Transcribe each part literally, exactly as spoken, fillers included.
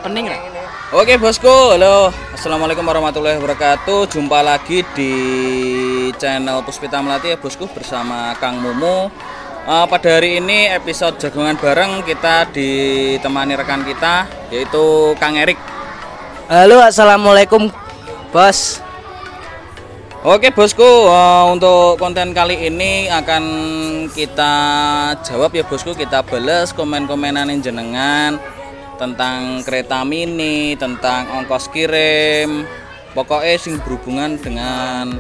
Pening nggak? Oke bosku, halo, assalamualaikum warahmatullahi wabarakatuh. Jumpa lagi di channel Puspita Melati ya bosku, bersama Kang Mumu. uh, Pada hari ini episode jagungan bareng kita ditemani rekan kita, yaitu Kang Erik. Halo, assalamualaikum bos. Oke bosku, uh, untuk konten kali ini akan kita jawab ya bosku. Kita balas komen-komenan jenengan tentang kereta mini, tentang ongkos kirim, pokoknya sing berhubungan dengan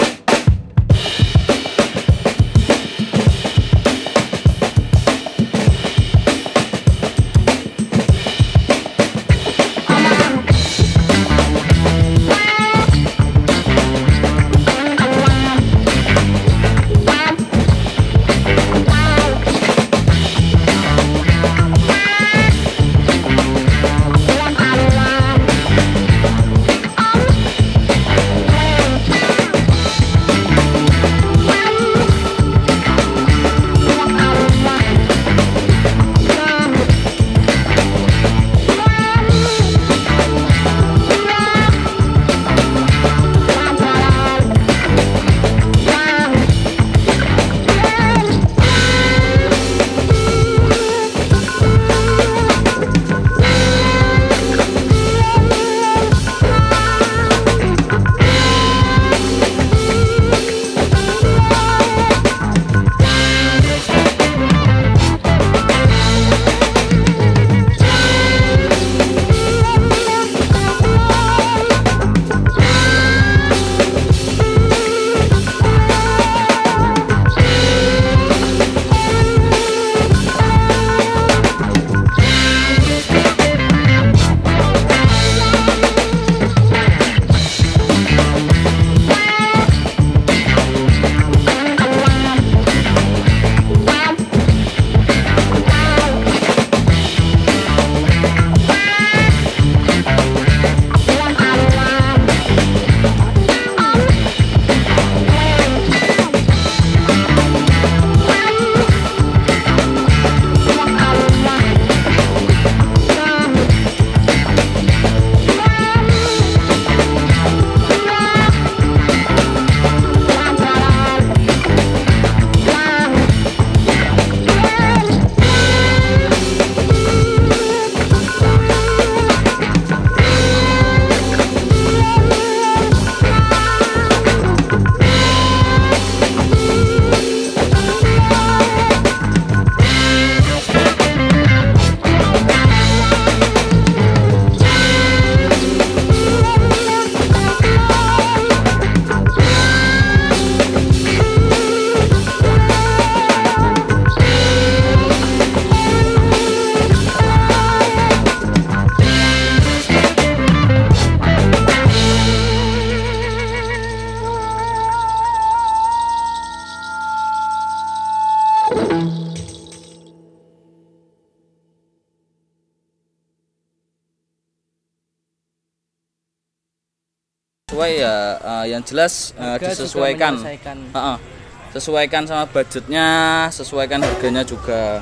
sesuai ya, uh, yang jelas uh, disesuaikan, uh -uh. sesuaikan sama budgetnya, sesuaikan harganya juga.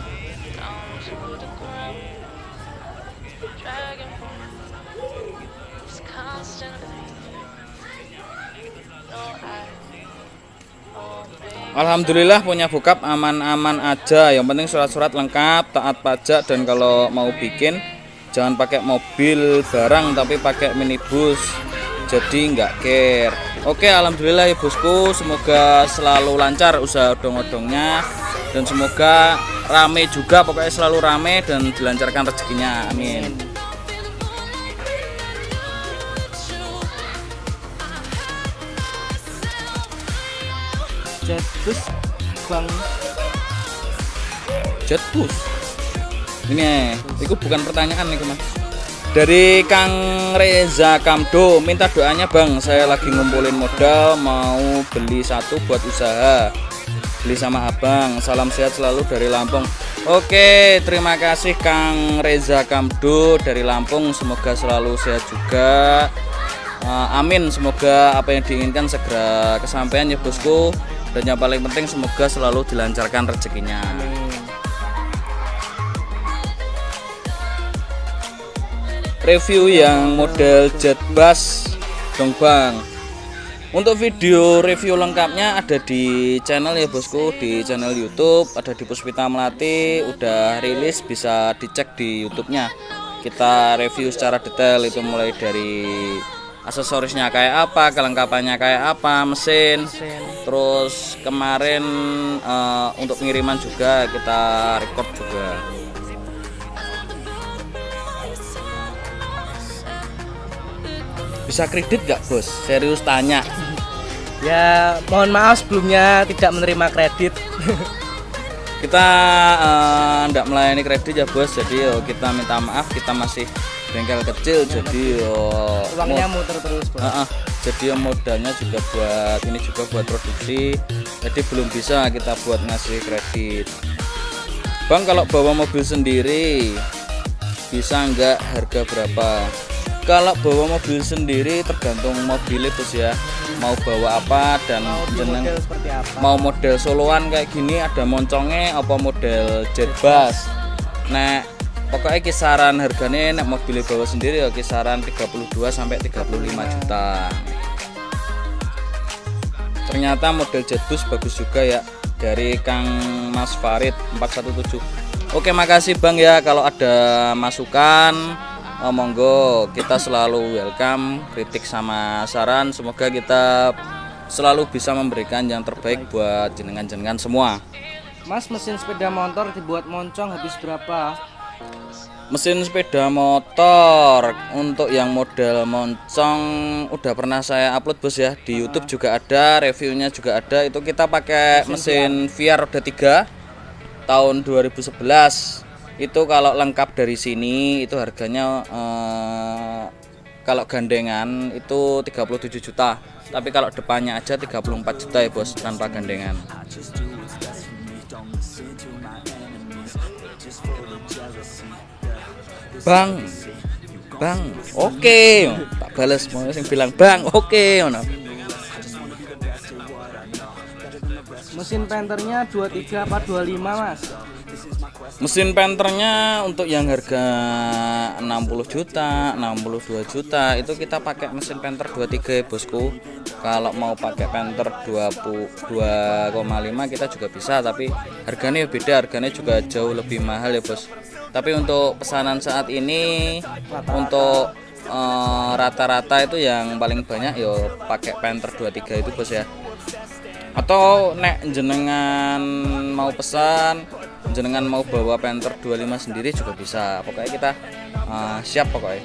Alhamdulillah punya bokap aman-aman aja, yang penting surat-surat lengkap, taat pajak, dan kalau mau bikin jangan pakai mobil barang tapi pakai minibus, jadi nggak care. Oke, alhamdulillah ya bosku, semoga selalu lancar usaha odong-odongnya dan semoga rame juga, pokoknya selalu rame dan dilancarkan rezekinya, amin. Jetbus bang. Jetbus ini itu bukan pertanyaan nih mas. Dari Kang Reza Kamdo, minta doanya bang, saya lagi ngumpulin modal mau beli satu buat usaha, beli sama abang. Salam sehat selalu dari Lampung. Oke, terima kasih Kang Reza Kamdo dari Lampung, semoga selalu sehat juga. uh, amin, semoga apa yang diinginkan segera kesampaian ya bosku, dan yang paling penting semoga selalu dilancarkan rezekinya. Amin. review yang model jet bus dong bang. Untuk video review lengkapnya ada di channel ya bosku, di channel YouTube ada di Puspita Melati, udah rilis, bisa dicek di YouTube-nya. Kita review secara detail itu mulai dari aksesorisnya kayak apa, kelengkapannya kayak apa, mesin, mesin. Terus kemarin uh, untuk pengiriman juga kita record juga. Bisa kredit gak bos? Serius tanya. Ya mohon maaf sebelumnya tidak menerima kredit. Kita tidak uh, melayani kredit ya bos, jadi yo, kita minta maaf, kita masih bengkel kecil, ya, jadi yo, uangnya muter terus bos. Uh, uh, jadi yo, modalnya juga buat ini juga buat produksi, jadi belum bisa kita buat ngasih kredit. Bang, kalau bawa mobil sendiri bisa nggak, harga berapa? Kalau bawa mobil sendiri tergantung mobilnya bos ya, mau bawa apa dan mau jeneng model seperti apa. Mau model soloan kayak gini ada moncongnya apa model jet bus. Nah pokoknya kisaran harganya nek mobilnya bawa sendiri ya kisaran tiga puluh dua sampai tiga puluh lima juta. Ternyata model jet bus bagus juga ya, dari Kang Mas Farid empat satu tujuh. Oke, makasih Bang ya, kalau ada masukan oh, monggo, kita selalu welcome kritik sama saran. Semoga kita selalu bisa memberikan yang terbaik buat jenengan-jenengan semua. Mas, mesin sepeda motor dibuat moncong habis berapa? Mesin sepeda motor untuk yang model moncong udah pernah saya upload bos ya, di YouTube juga ada, reviewnya juga ada. Itu kita pakai mesin, mesin V R roda tiga tahun dua ribu sebelas. Itu kalau lengkap dari sini itu harganya eh, kalau gandengan itu tiga puluh tujuh juta, tapi kalau depannya aja tiga puluh empat juta ya bos, tanpa gandengan. Bang, bang, oke, okay. Tak balas mau sing bilang bang, oke, okay. Mesin penternya dua puluh tiga apa dua puluh lima mas? Mesin penternya untuk yang harga enam puluh juta, enam puluh dua juta itu kita pakai mesin penter dua puluh tiga ya bosku. Kalau mau pakai penter dua puluh dua koma lima kita juga bisa, tapi harganya beda, harganya juga jauh lebih mahal ya bos. Tapi untuk pesanan saat ini rata-rata. Untuk rata-rata uh, itu yang paling banyak yo pakai penter dua puluh tiga itu bos ya. Atau nek jenengan mau pesan, jenengan mau bawa penter dua puluh lima sendiri juga bisa. Pokoknya kita uh, siap pokoknya.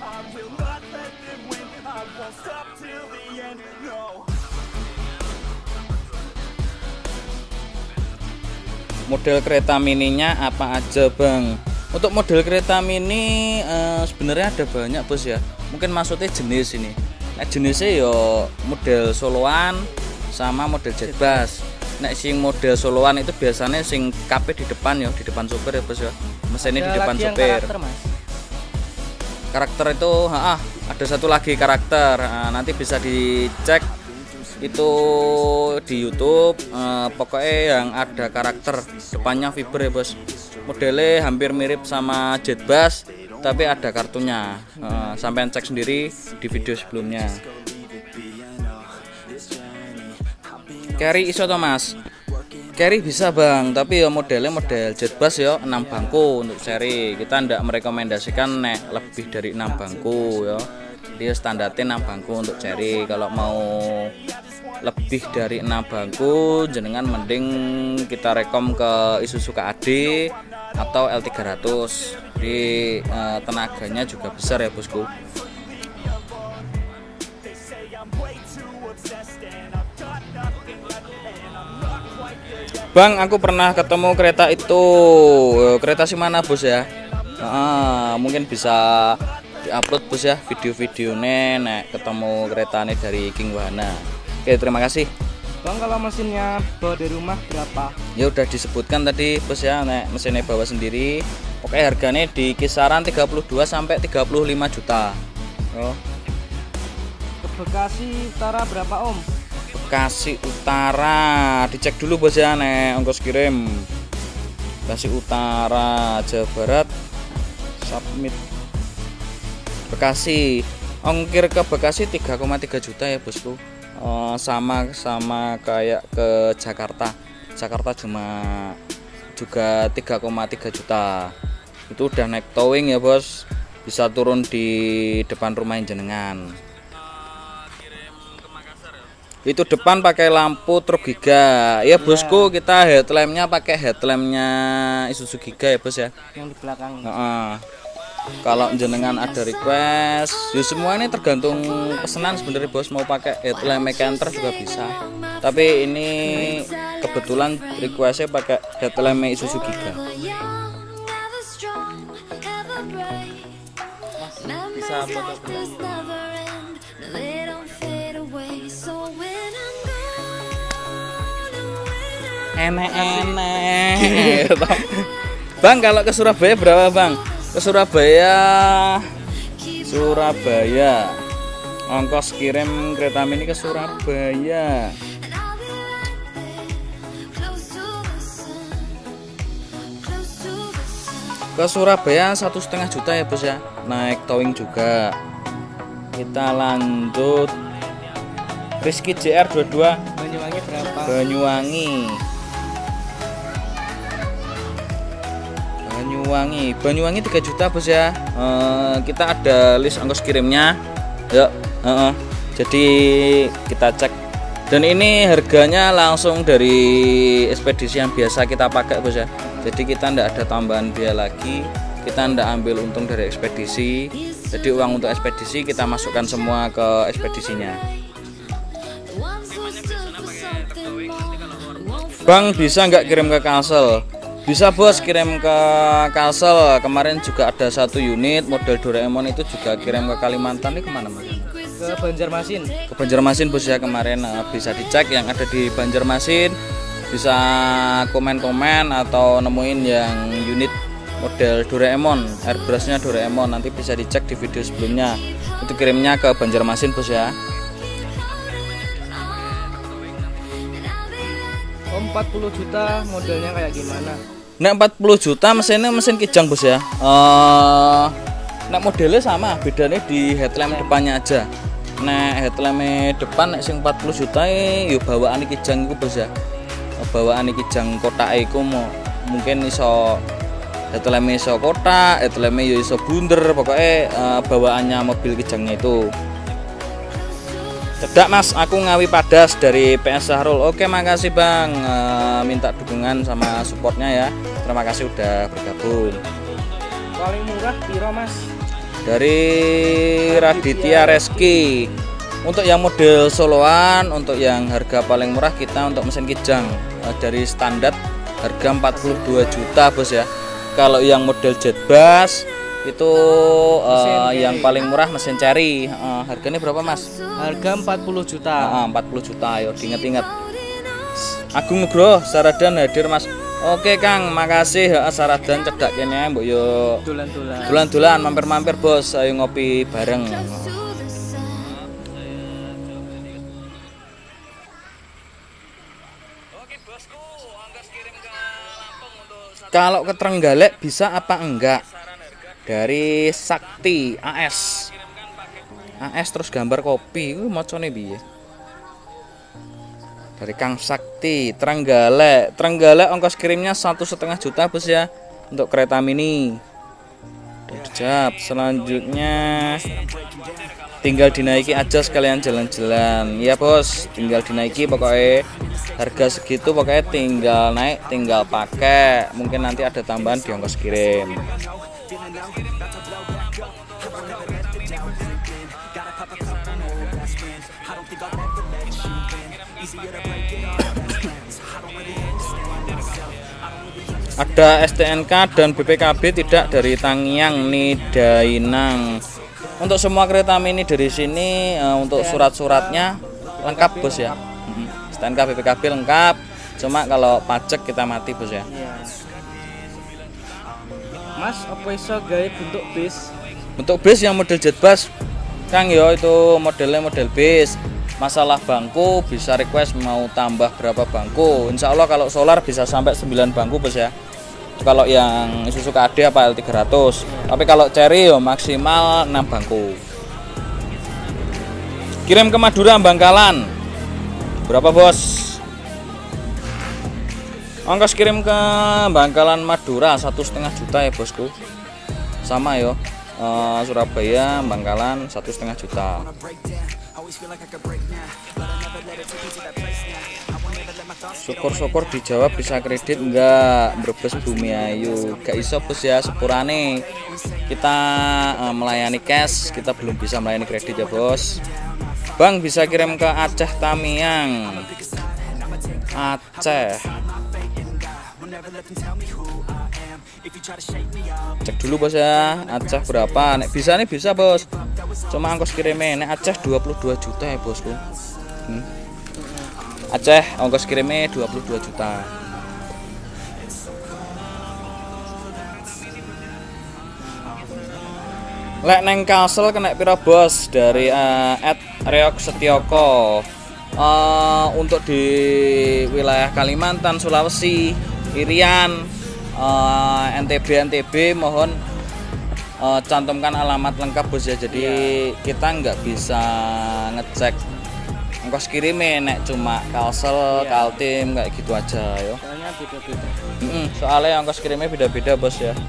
Model kereta mininya apa aja bang? Untuk model kereta mini uh, sebenarnya ada banyak bos ya. Mungkin maksudnya jenis ini. Nah, jenisnya yo model soloan sama model jet bus. Nek sing model soloan itu biasanya sing kape di depan ya, di depan sopir ya bos ya. Mesinnya di depan sopir. Karakter, mas? Karakter itu, ah, ada satu lagi karakter. Nah, nanti bisa dicek itu di YouTube. Eh, pokoknya yang ada karakter depannya fiber ya bos. Modelnya hampir mirip sama jet bus, tapi ada kartunya. Eh, sampai cek sendiri di video sebelumnya. Carry iso to mas? Carry bisa bang, tapi ya modelnya model jet bus ya, enam bangku untuk seri. Kita ndak merekomendasikan nek lebih dari enam bangku ya. Dia standarnya enam bangku untuk seri. Kalau mau lebih dari enam bangku, jenengan mending kita rekom ke Isuzu K A D atau L tiga ratus. Di eh, tenaganya juga besar ya bosku. Bang, aku pernah ketemu kereta itu. Kereta si mana bos ya? Ah, mungkin bisa diupload bos ya video-videonya nek ketemu keretanya dari King Wahana. Oke, terima kasih. Bang, kalau mesinnya bawa dari rumah berapa? Ya udah disebutkan tadi bos ya, nek mesinnya bawa sendiri. Oke, harganya di kisaran tiga puluh dua sampai tiga puluh lima juta. Oh. Ke Bekasi Utara berapa om? Bekasi Utara dicek dulu bos ya, nek ongkos kirim. Bekasi Utara Jawa Barat submit Bekasi. Ongkir ke Bekasi tiga koma tiga juta ya bosku. Uh, sama sama kayak ke Jakarta. Jakarta cuma juga tiga koma tiga juta. Itu udah naik towing ya bos, bisa turun di depan rumah jenengan. Itu depan pakai lampu truk Giga ya bosku. Kita headlampnya pakai headlampnya Isuzu Giga ya bos ya, yang di belakang. nah, kalau jenengan ada request ya semua ini tergantung pesanan sebenarnya bos, mau pakai headlamp Mekanter juga bisa, tapi ini kebetulan requestnya pakai headlamp Isuzu Giga. Bisa foto enek-enek. Bang, kalau ke Surabaya berapa bang? Ke Surabaya Surabaya ongkos kirim kereta mini ke Surabaya ke Surabaya satu setengah juta ya bos ya, naik towing juga. Kita lanjut Rizky J R dua puluh dua Banyuwangi berapa? Banyuwangi Banyuwangi Banyuwangi tiga juta bos ya. E, kita ada list ongkos kirimnya ya. E, e. Jadi kita cek, dan ini harganya langsung dari ekspedisi yang biasa kita pakai bos ya. Jadi kita ndak ada tambahan biaya lagi, kita ndak ambil untung dari ekspedisi. Jadi uang untuk ekspedisi kita masukkan semua ke ekspedisinya. Bang, bisa nggak kirim ke Kalsel? Bisa bos, kirim ke Kalsel. Kemarin juga ada satu unit model Doraemon itu juga kirim ke Kalimantan. Ini kemana mas? Ke Banjarmasin. Ke Banjarmasin bos ya kemarin. Nah, bisa dicek yang ada di Banjarmasin, bisa komen-komen atau nemuin yang unit model Doraemon, airbrushnya Doraemon, nanti bisa dicek di video sebelumnya. Itu kirimnya ke Banjarmasin bos ya. empat puluh juta modelnya kayak gimana? Nah empat puluh juta mesinnya mesin kijang bos ya. Uh, nah modelnya sama, bedanya di headlamp depannya aja. Nah headlamp depan sing empat puluh juta ya bawaan kijang itu bos ya. Bawaan kijang kotak iku mau mungkin iso headlamp iso kotak, headlamp yo iso bunder, pokoknya uh, bawaannya mobil kijangnya itu. Cedak mas, aku Ngawi Padas dari P S Sahrul. Oke makasih bang, e, minta dukungan sama supportnya ya. Terima kasih udah bergabung. Paling murah piro mas? Dari Raditya Reski. Untuk yang model soloan, untuk yang harga paling murah kita untuk mesin kijang e, dari standar harga empat puluh dua juta bos ya. Kalau yang model jet bass itu uh, yang paling murah mesin Cherry. Uh, harganya berapa mas? Harga empat puluh juta. Uh, empat puluh juta, ayo diingat-ingat. Agung Nugroho Saradan hadir mas. Oke Kang, makasih uh, Saradan cedak kene mbok yo Dulan-dulan. Dulan-dulan mampir-mampir bos, ayo ngopi bareng. Kalau ke Trenggalek bisa apa enggak? Dari Sakti A S A S terus gambar kopi itu macone piye? Dari Kang Sakti Trenggalek Trenggalek ongkos kirimnya satu setengah juta bos ya untuk kereta mini. Jap, selanjutnya tinggal dinaiki aja sekalian jalan-jalan ya bos, tinggal dinaiki pokoknya harga segitu, pokoknya tinggal naik tinggal pakai, mungkin nanti ada tambahan di ongkos kirim. Ada S T N K dan B P K B tidak dari Tangyang Nidainang. Untuk semua kereta mini dari sini uh, untuk surat-suratnya lengkap bos ya. S T N K B P K B lengkap. Cuma kalau pajak kita mati bos ya. Mas, apa iso gawe bentuk bis? Untuk bis yang model jet bus Kang yo itu modelnya model bis. Masalah bangku bisa request mau tambah berapa bangku. Insya Allah kalau solar bisa sampai sembilan bangku bos ya. kalau yang Isuzu K D apa L tiga ratus. Tapi kalau Cherry yo maksimal enam bangku. Kirim ke Madura Bangkalan. Berapa, Bos? Ongkos kirim ke Bangkalan Madura satu setengah juta ya, Bosku. Sama yo. Uh, Surabaya Bangkalan satu setengah juta. Syukur-syukur dijawab bisa kredit enggak, Brebes Bumi Ayu. Gak iso bos ya, sepurane kita uh, melayani cash, kita belum bisa melayani kredit ya bos. Bang bisa kirim ke Aceh Tamiang. Aceh. Cek dulu bos ya, Aceh berapa? Nek bisa nih bisa bos. Cuma ongkos kirimnya nek Aceh dua puluh dua juta ya bosku. Hmm. Aceh ongkos kirimnya dua puluh dua juta. Lek neng Kalsel kena pira bos dari uh, at Reok Setioko. Uh, untuk di wilayah Kalimantan, Sulawesi, Irian, uh, N T B N T B mohon uh, cantumkan alamat lengkap bos ya. Jadi ya, kita nggak bisa ngecek ongkos kirimnya nek cuma Kalsel, ya, Kaltim kayak gitu aja yo. Soalnya beda-beda. Mm-mm, soalnya ongkos kirimnya beda-beda bos ya.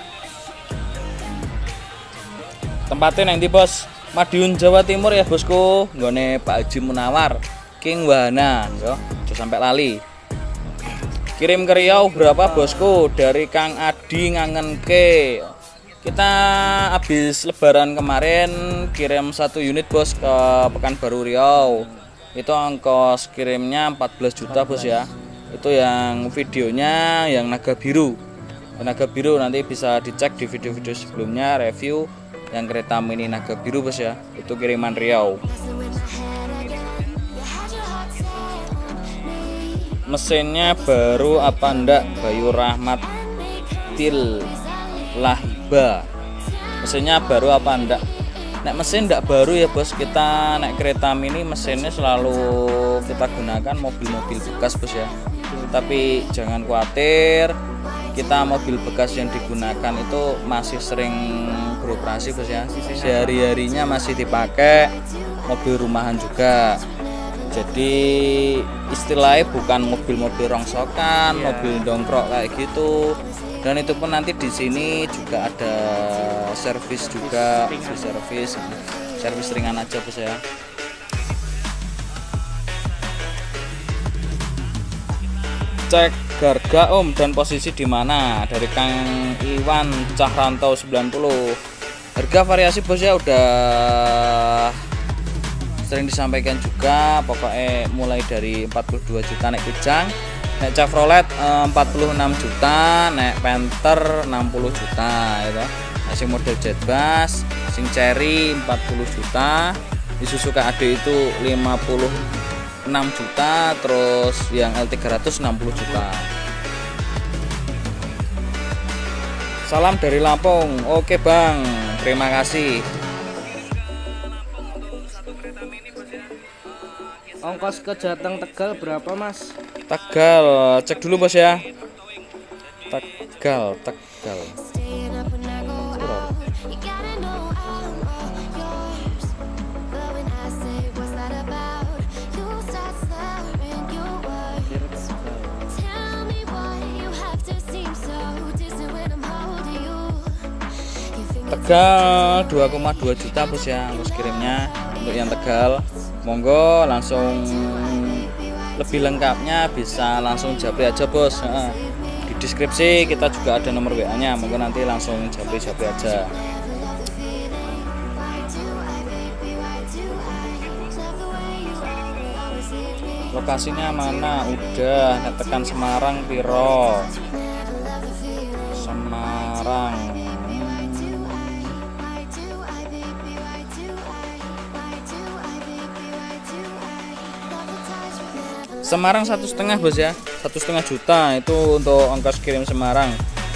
Tempatnya nanti bos Madiun Jawa Timur ya bosku, nggone Pak Haji Munawar King Wahana yo, jangan sampai lali. Kirim ke Riau berapa bosku? Dari Kang Adi ngangenke. Kita habis lebaran kemarin kirim satu unit bos ke Pekanbaru Riau. Itu ongkos kirimnya empat belas juta bos ya. Itu yang videonya yang naga biru. Naga biru nanti bisa dicek di video-video sebelumnya review yang kereta mini naga biru bos ya. Itu kiriman Riau. Mesinnya baru apa ndak? Bayu Rahmat Til Lahiba. Mesinnya baru apa ndak? Nek mesin ndak baru ya bos, kita naik kereta mini mesinnya selalu kita gunakan mobil-mobil bekas bos ya. Tapi jangan khawatir, kita mobil bekas yang digunakan itu masih sering beroperasi bos ya. Sehari-harinya masih dipakai, mobil rumahan juga. Jadi istilahnya bukan mobil-mobil rongsokan, yeah, mobil dongkrok kayak gitu. Dan itu pun nanti di sini juga ada servis juga, servis, servis ringan aja bos ya. Cek harga om dan posisi di mana dari Kang Iwan Cahrantau sembilan puluh. Harga variasi bos ya, udah sering disampaikan juga, pokoknya mulai dari empat puluh dua juta naik Kijang, naik Chevrolet empat puluh enam juta, naik Panther enam puluh juta gitu. Nah, sing model Jetbus, sing Cherry empat puluh juta, Isuzu K D itu lima puluh enam juta, terus yang L tiga ratus enam puluh juta. Salam dari Lampung. Oke bang, terima kasih. Ongkos ke Jateng Tegal berapa mas? Tegal, cek dulu bos ya. Tegal, Tegal. Tegal dua koma dua juta bos ya ongkos kirimnya untuk yang Tegal. Monggo langsung lebih lengkapnya bisa langsung japri aja bos. Nah, di deskripsi kita juga ada nomor W A nya, monggo nanti langsung japri-japri aja. Lokasinya mana? Udah, tekan Semarang piro? Semarang. Semarang satu setengah bos ya, satu setengah juta itu untuk ongkos kirim Semarang.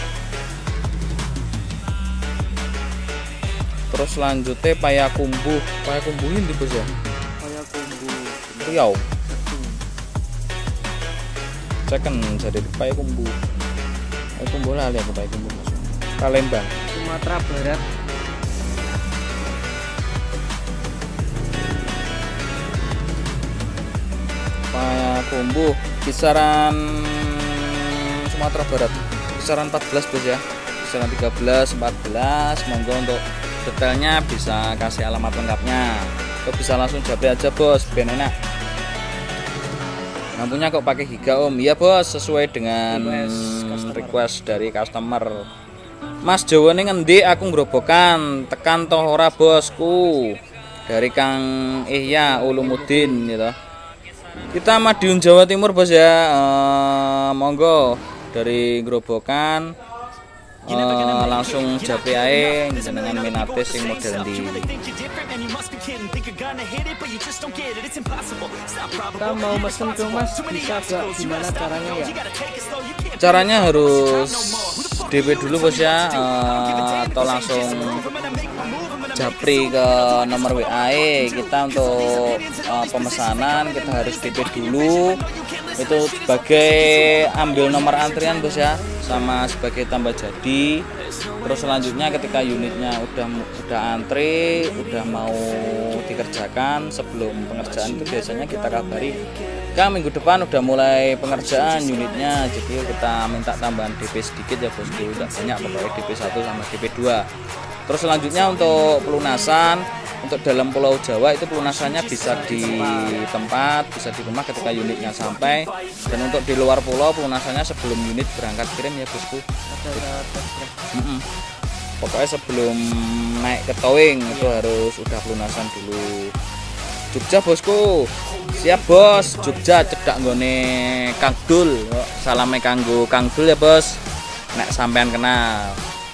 Terus lanjutnya Payakumbuh, Payakumbuh ini bos ya. Payakumbuh Riau. Second jadi di Payakumbuh. Itu bola lihat apa itu bos? Palembang. Sumatera Barat. Paya bumbu kisaran Sumatera Barat kisaran empat belas bos ya, kisaran tiga belas empat belas. Monggo untuk detailnya bisa kasih alamat lengkapnya atau bisa langsung japri aja bos, biar enak. Lampunya kok pakai giga om? Iya bos, sesuai dengan request, request dari customer. Mas Jawa ini ngendi aku ngerobokan tekan toh ora bosku, dari Kang Ihya Ulumuddin gitu. Kita Madiun Jawa Timur bos ya. Uh, monggo dari Grobogan uh, langsung japri ae jenengan minate sing model ndi. Kita mau mesen dong mas, bisa gak? Gimana caranya ya? Caranya harus D P dulu bos ya, uh, atau langsung japri ke nomor W A E kita untuk uh, pemesanan. Kita harus D P dulu, itu sebagai ambil nomor antrian bos ya, sama sebagai tambah jadi. Terus selanjutnya ketika unitnya udah udah antri, udah mau dikerjakan, sebelum pengerjaan itu biasanya kita kabari, kan minggu depan udah mulai pengerjaan unitnya, jadi kita minta tambahan D P sedikit ya bosku, tidak banyak, pokoknya D P satu sama D P dua. Terus selanjutnya untuk pelunasan, untuk dalam Pulau Jawa itu pelunasannya bisa di tempat, bisa di rumah ketika unitnya sampai. Dan untuk di luar pulau pelunasannya sebelum unit berangkat kirim ya bosku. Mm -mm. Pokoknya sebelum naik ke towing itu harus udah pelunasan dulu. Jogja bosku, siap bos. Jogja cedak nggone Kang Dul. Salame kanggo Kang Dul ya bos, nek sampean kenal.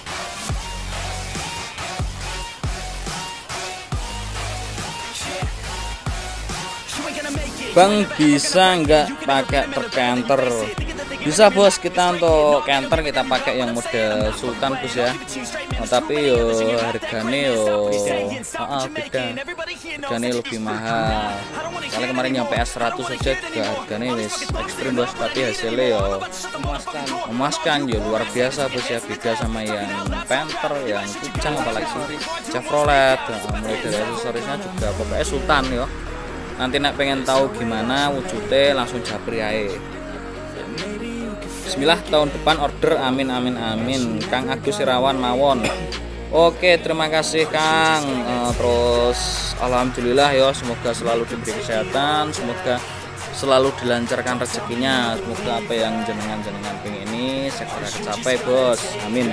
Bang bisa nggak pakai truk canter? Bisa bos, kita untuk canter kita pakai yang model Sultan bos ya. Oh, tapi yo harganya yo ah, beda, harganya lebih mahal. Kalau kemarin yang P S seratus aja juga harganya wis ekstrim bos, tapi hasilnya yo memuaskan, memuaskan yo luar biasa bos ya. Beda sama yang Panther, yang Kucang, apalagi Chevrolet. Nah, mulai dari aksesorisnya juga pokoknya Sultan yo. Nanti nak pengen tahu gimana wujudnya langsung japri ae. Bismillah, tahun depan order, amin amin amin. Kang Agus Irawan mawon. Oke, terima kasih Kang. Uh, terus alhamdulillah ya, semoga selalu diberi kesehatan, semoga selalu dilancarkan rezekinya, semoga apa yang jenengan-jenengan pengen ini segera tercapai bos, amin.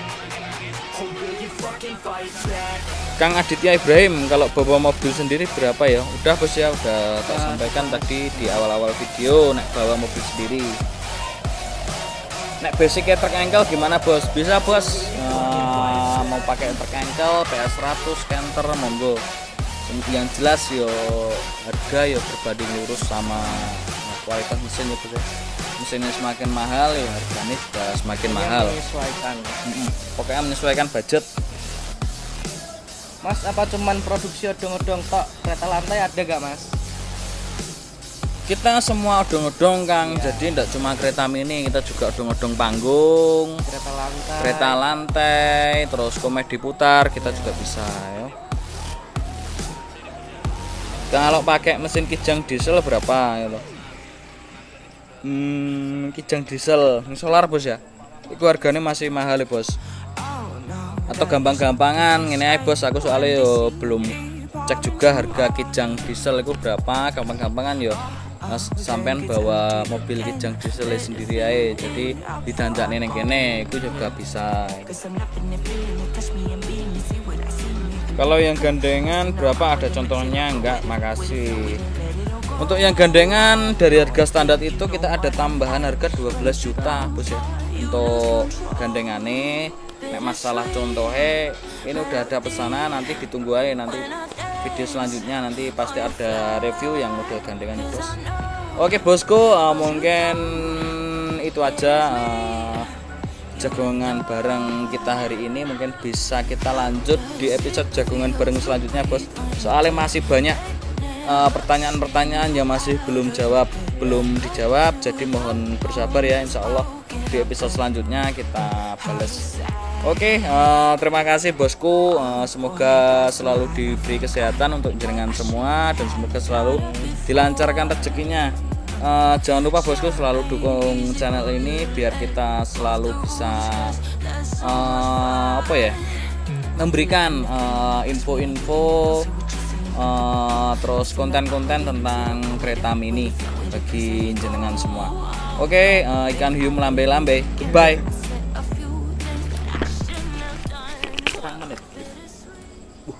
Kang Aditya Ibrahim, kalau bawa mobil sendiri berapa ya? Udah bos ya, udah tak sampaikan tadi di awal-awal video, nek bawa mobil sendiri. Nek basicnya truk engkel gimana bos? Bisa bos, nah, mau pakai truk engkel P S seratus canter monggo. Yang jelas yo harga yo berbanding lurus sama kualitas mesin ya bos ya. Mesinnya semakin mahal ya harganya juga semakin mahal. Menyesuaikan. Mm-mm. Pokoknya menyesuaikan budget. Mas, apa cuman produksi odong-odong tok? Kereta lantai ada gak mas? Kita semua odong-odong Kang, ya. Jadi tidak cuma kereta mini, kita juga odong-odong panggung, kereta lantai, kereta lantai, terus komedi putar kita ya. Juga bisa ya. Kalau pakai mesin kijang diesel berapa ya loh? Hmm, kijang diesel solar bos ya, itu harganya masih mahal ya bos. Atau gampang-gampangan ini aja bos, aku soalnya yo belum cek juga harga kijang diesel itu berapa. Gampang-gampangan yo mas sampean bawa mobil kijang diesel sendiri aja, jadi didanjani neng kene itu juga bisa. Kalau yang gandengan berapa, ada contohnya enggak? Makasih. Untuk yang gandengan dari harga standar itu kita ada tambahan harga dua belas juta bos ya. Untuk gandengannya, nek masalah contohnya ini udah ada pesanan, nanti ditunggu aja nanti video selanjutnya, nanti pasti ada review yang model gandengan bos. Oke bosku, uh, mungkin itu aja uh, jagongan bareng kita hari ini. Mungkin bisa kita lanjut di episode jagongan bareng selanjutnya bos, soalnya masih banyak pertanyaan-pertanyaan uh, yang masih belum jawab. belum dijawab, jadi mohon bersabar ya, insya Allah di episode selanjutnya kita balas. Oke, uh, terima kasih bosku, uh, semoga selalu diberi kesehatan untuk jenengan semua dan semoga selalu dilancarkan rezekinya. Uh, jangan lupa bosku selalu dukung channel ini biar kita selalu bisa uh, apa ya, memberikan uh, info-info uh, terus konten-konten tentang kereta mini bagi jenengan semua. Oke, uh, ikan hiu melambai-lambai. Goodbye.